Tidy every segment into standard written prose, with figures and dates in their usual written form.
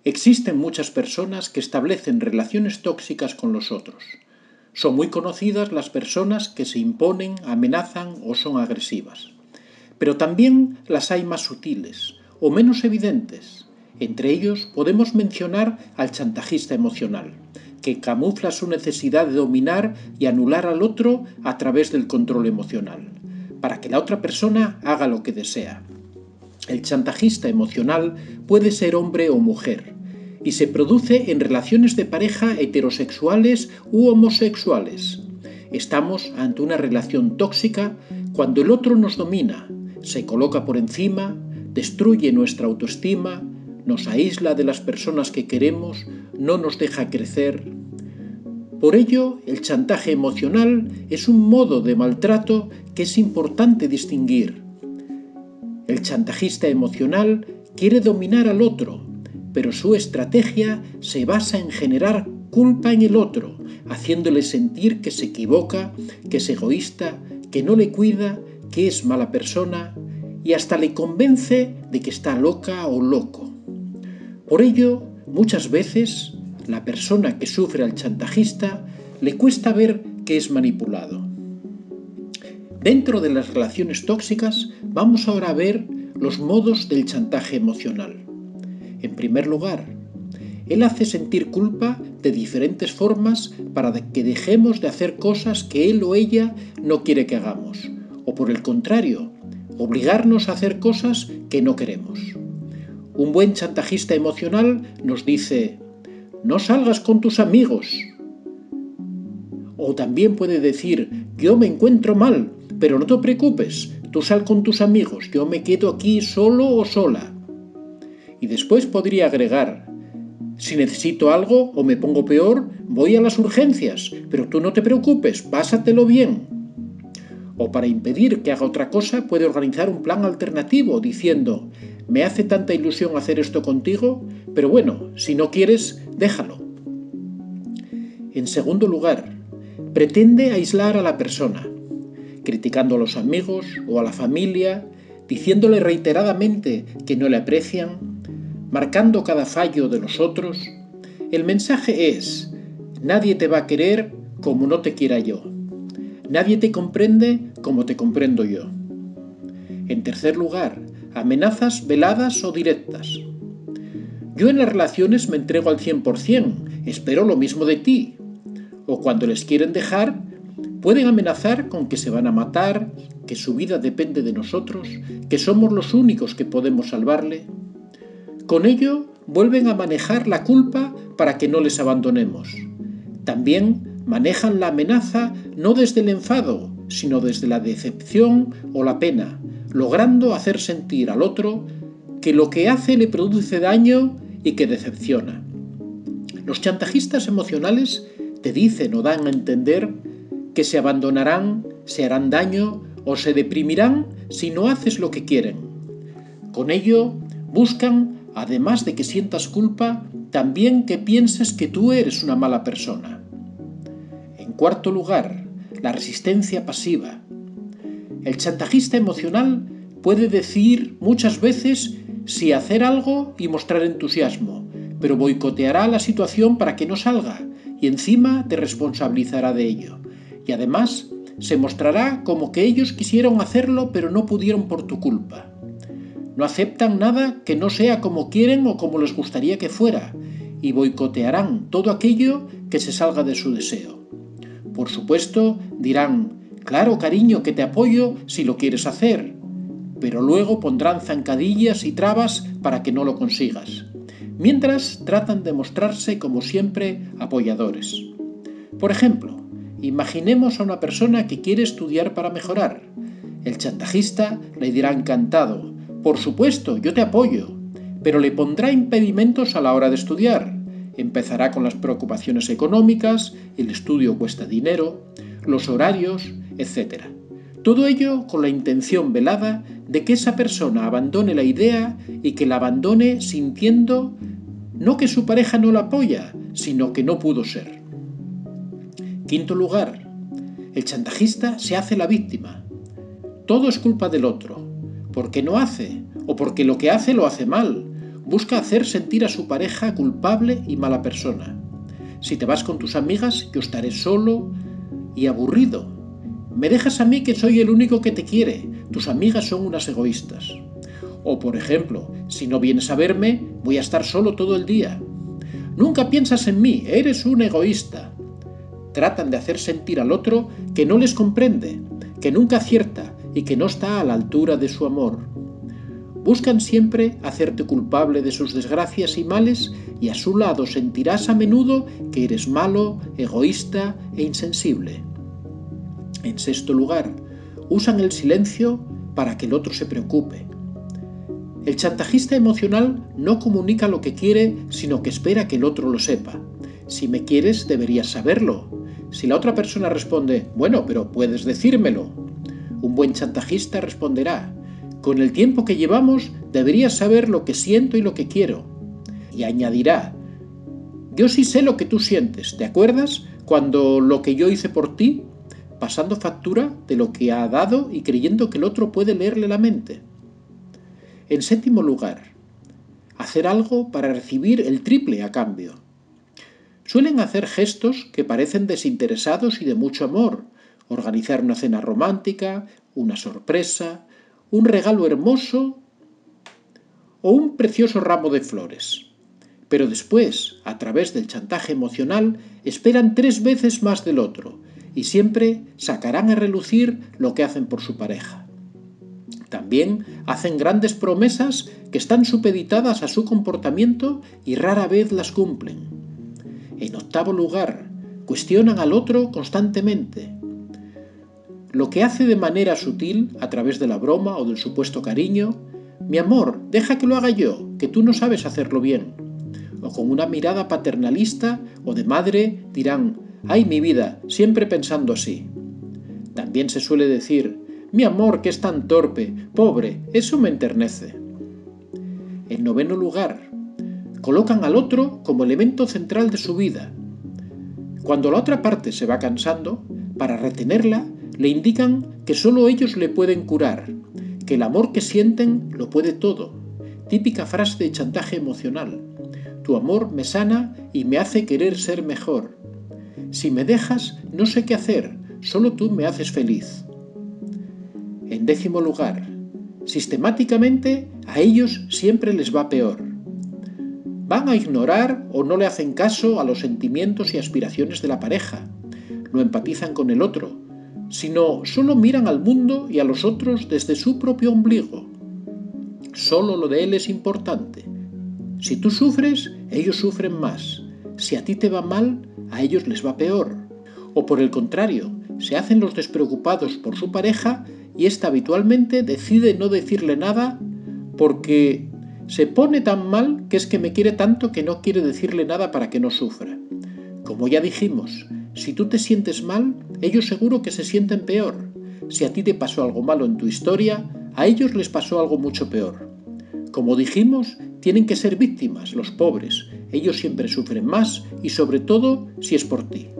Existen muchas personas que establecen relaciones tóxicas con los otros. Son muy conocidas las personas que se imponen, amenazan o son agresivas. Pero también las hay más sutiles o menos evidentes. Entre ellos podemos mencionar al chantajista emocional, que camufla su necesidad de dominar y anular al otro a través del control emocional, para que la otra persona haga lo que desea. El chantajista emocional puede ser hombre o mujer y se produce en relaciones de pareja heterosexuales u homosexuales. Estamos ante una relación tóxica cuando el otro nos domina, se coloca por encima, destruye nuestra autoestima, nos aísla de las personas que queremos, no nos deja crecer. Por ello, el chantaje emocional es un modo de maltrato que es importante distinguir. El chantajista emocional quiere dominar al otro, pero su estrategia se basa en generar culpa en el otro, haciéndole sentir que se equivoca, que es egoísta, que no le cuida, que es mala persona y hasta le convence de que está loca o loco. Por ello, muchas veces, la persona que sufre al chantajista le cuesta ver que es manipulado. Dentro de las relaciones tóxicas, vamos ahora a ver los modos del chantaje emocional. En primer lugar, él hace sentir culpa de diferentes formas para que dejemos de hacer cosas que él o ella no quiere que hagamos, o por el contrario, obligarnos a hacer cosas que no queremos. Un buen chantajista emocional nos dice: no salgas con tus amigos. O también puede decir: yo me encuentro mal, pero no te preocupes, tú sal con tus amigos, yo me quedo aquí solo o sola. Y después podría agregar: si necesito algo o me pongo peor, voy a las urgencias, pero tú no te preocupes, pásatelo bien. O para impedir que haga otra cosa, puede organizar un plan alternativo diciendo: me hace tanta ilusión hacer esto contigo, pero bueno, si no quieres, déjalo. En segundo lugar, pretende aislar a la persona, criticando a los amigos o a la familia, diciéndole reiteradamente que no le aprecian, marcando cada fallo de los otros. El mensaje es: nadie te va a querer como no te quiera yo. Nadie te comprende como te comprendo yo. En tercer lugar, amenazas veladas o directas. Yo en las relaciones me entrego al 100%, espero lo mismo de ti. O cuando les quieren dejar, pueden amenazar con que se van a matar, que su vida depende de nosotros, que somos los únicos que podemos salvarle. Con ello, vuelven a manejar la culpa para que no les abandonemos. También manejan la amenaza no desde el enfado, sino desde la decepción o la pena, logrando hacer sentir al otro que lo que hace le produce daño y que decepciona. Los chantajistas emocionales te dicen o dan a entender que se abandonarán, se harán daño o se deprimirán si no haces lo que quieren. Con ello, buscan, además de que sientas culpa, también que pienses que tú eres una mala persona. En cuarto lugar, la resistencia pasiva. El chantajista emocional puede decir muchas veces sí hacer algo y mostrar entusiasmo, pero boicoteará la situación para que no salga y encima te responsabilizará de ello. Y además se mostrará como que ellos quisieron hacerlo pero no pudieron por tu culpa. No aceptan nada que no sea como quieren o como les gustaría que fuera y boicotearán todo aquello que se salga de su deseo. Por supuesto, dirán: claro, cariño, que te apoyo si lo quieres hacer, pero luego pondrán zancadillas y trabas para que no lo consigas, mientras tratan de mostrarse como siempre apoyadores. Por ejemplo, imaginemos a una persona que quiere estudiar para mejorar. El chantajista le dirá encantado: por supuesto, yo te apoyo, pero le pondrá impedimentos a la hora de estudiar. Empezará con las preocupaciones económicas, el estudio cuesta dinero, los horarios, etc. Todo ello con la intención velada de que esa persona abandone la idea y que la abandone sintiendo no que su pareja no la apoya, sino que no pudo ser. Quinto lugar, el chantajista se hace la víctima. Todo es culpa del otro, porque no hace, o porque lo que hace lo hace mal. busca hacer sentir a su pareja culpable y mala persona. Si te vas con tus amigas, yo estaré solo y aburrido. Me dejas a mí que soy el único que te quiere. Tus amigas son unas egoístas. O, por ejemplo, si no vienes a verme, voy a estar solo todo el día. Nunca piensas en mí, eres un egoísta. Tratan de hacer sentir al otro que no les comprende, que nunca acierta y que no está a la altura de su amor. Buscan siempre hacerte culpable de sus desgracias y males, y a su lado sentirás a menudo que eres malo, egoísta e insensible. En sexto lugar, usan el silencio para que el otro se preocupe. El chantajista emocional no comunica lo que quiere, sino que espera que el otro lo sepa. Si me quieres, deberías saberlo. Si la otra persona responde, bueno, pero puedes decírmelo, un buen chantajista responderá, con el tiempo que llevamos, deberías saber lo que siento y lo que quiero. Y añadirá, yo sí sé lo que tú sientes, ¿te acuerdas? Cuando lo que yo hice por ti, pasando factura de lo que ha dado y creyendo que el otro puede leerle la mente. En séptimo lugar, hacer algo para recibir el triple a cambio. Suelen hacer gestos que parecen desinteresados y de mucho amor, organizar una cena romántica, una sorpresa, un regalo hermoso o un precioso ramo de flores. Pero después, a través del chantaje emocional, esperan 3 veces más del otro y siempre sacarán a relucir lo que hacen por su pareja. También hacen grandes promesas que están supeditadas a su comportamiento y rara vez las cumplen. En octavo lugar, cuestionan al otro constantemente. Lo que hace de manera sutil, a través de la broma o del supuesto cariño, mi amor, deja que lo haga yo, que tú no sabes hacerlo bien. O con una mirada paternalista o de madre dirán, ay mi vida, siempre pensando así. También se suele decir, mi amor, que es tan torpe, pobre, eso me enternece. En noveno lugar, colocan al otro como elemento central de su vida. Cuando la otra parte se va cansando, para retenerla, le indican que solo ellos le pueden curar, que el amor que sienten lo puede todo. Típica frase de chantaje emocional. Tu amor me sana y me hace querer ser mejor. Si me dejas, no sé qué hacer, solo tú me haces feliz. En décimo lugar, sistemáticamente a ellos siempre les va peor. Van a ignorar o no le hacen caso a los sentimientos y aspiraciones de la pareja. No empatizan con el otro, sino solo miran al mundo y a los otros desde su propio ombligo. Solo lo de él es importante. Si tú sufres, ellos sufren más. Si a ti te va mal, a ellos les va peor. O por el contrario, se hacen los despreocupados por su pareja y ésta habitualmente decide no decirle nada porque se pone tan mal que es que me quiere tanto que no quiere decirle nada para que no sufra. Como ya dijimos, si tú te sientes mal, ellos seguro que se sienten peor. Si a ti te pasó algo malo en tu historia, a ellos les pasó algo mucho peor. Como dijimos, tienen que ser víctimas, los pobres. Ellos siempre sufren más y sobre todo si es por ti.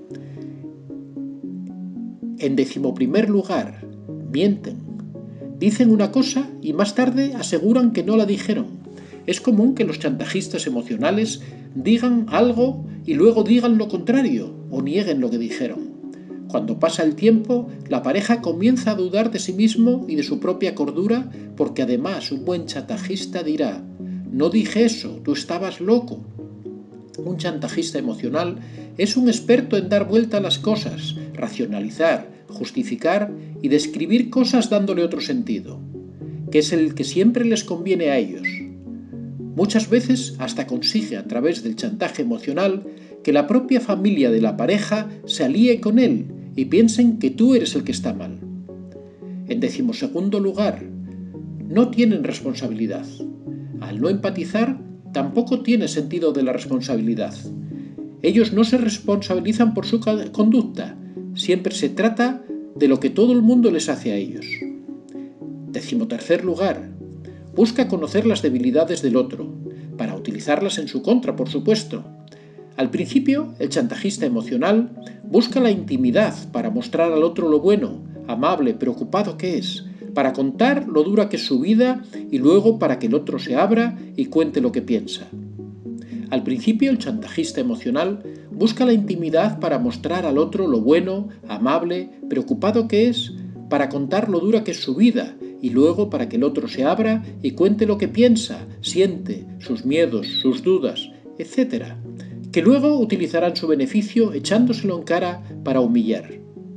En 11º lugar, mienten. Dicen una cosa y más tarde aseguran que no la dijeron. Es común que los chantajistas emocionales digan algo y luego digan lo contrario o nieguen lo que dijeron. Cuando pasa el tiempo, la pareja comienza a dudar de sí mismo y de su propia cordura porque además un buen chantajista dirá, no dije eso, tú estabas loco. Un chantajista emocional es un experto en dar vuelta a las cosas, racionalizar, justificar y describir cosas dándole otro sentido, que es el que siempre les conviene a ellos. Muchas veces hasta consigue a través del chantaje emocional que la propia familia de la pareja se alíe con él y piensen que tú eres el que está mal. En 12º lugar, no tienen responsabilidad. Al no empatizar, tampoco tiene sentido de la responsabilidad. Ellos no se responsabilizan por su conducta, siempre se trata de lo que todo el mundo les hace a ellos. 13º lugar, busca conocer las debilidades del otro, para utilizarlas en su contra, por supuesto. Al principio, el chantajista emocional busca la intimidad para mostrar al otro lo bueno, amable, preocupado que es. para contar lo dura que es su vida y luego para que el otro se abra y cuente lo que piensa. Al principio, el chantajista emocional busca la intimidad para mostrar al otro lo bueno, amable, preocupado que es, para contar lo dura que es su vida y luego para que el otro se abra y cuente lo que piensa, siente, sus miedos, sus dudas, etc., que luego utilizará en su beneficio echándoselo en cara para humillar.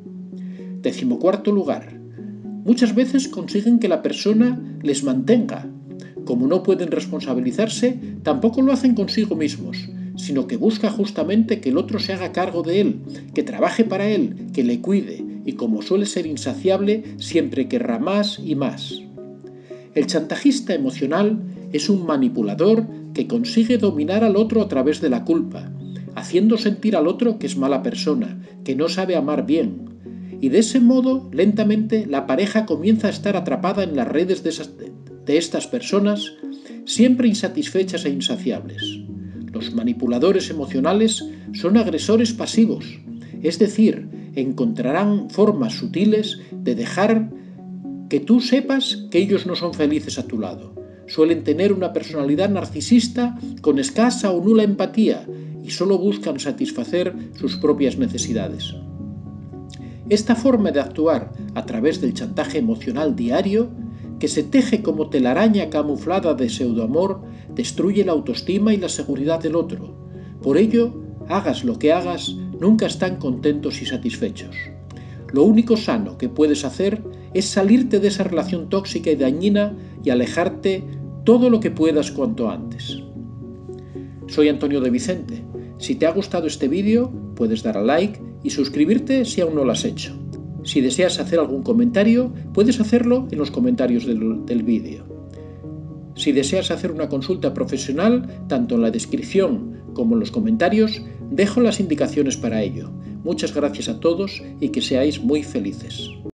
14º lugar. Muchas veces consiguen que la persona les mantenga. Como no pueden responsabilizarse, tampoco lo hacen consigo mismos, sino que busca justamente que el otro se haga cargo de él, que trabaje para él, que le cuide, y como suele ser insaciable, siempre querrá más y más. El chantajista emocional es un manipulador que consigue dominar al otro a través de la culpa, haciendo sentir al otro que es mala persona, que no sabe amar bien. Y de ese modo, lentamente, la pareja comienza a estar atrapada en las redes de estas personas, siempre insatisfechas e insaciables. Los manipuladores emocionales son agresores pasivos, es decir, encontrarán formas sutiles de dejar que tú sepas que ellos no son felices a tu lado. Suelen tener una personalidad narcisista con escasa o nula empatía y solo buscan satisfacer sus propias necesidades. Esta forma de actuar a través del chantaje emocional diario, que se teje como telaraña camuflada de pseudoamor, destruye la autoestima y la seguridad del otro. Por ello, hagas lo que hagas, nunca están contentos y satisfechos. Lo único sano que puedes hacer es salirte de esa relación tóxica y dañina y alejarte todo lo que puedas cuanto antes. Soy Antonio de Vicente. Si te ha gustado este vídeo, puedes dar a like y suscribirte si aún no lo has hecho. Si deseas hacer algún comentario, puedes hacerlo en los comentarios del vídeo. Si deseas hacer una consulta profesional, tanto en la descripción como en los comentarios, dejo las indicaciones para ello. Muchas gracias a todos y que seáis muy felices.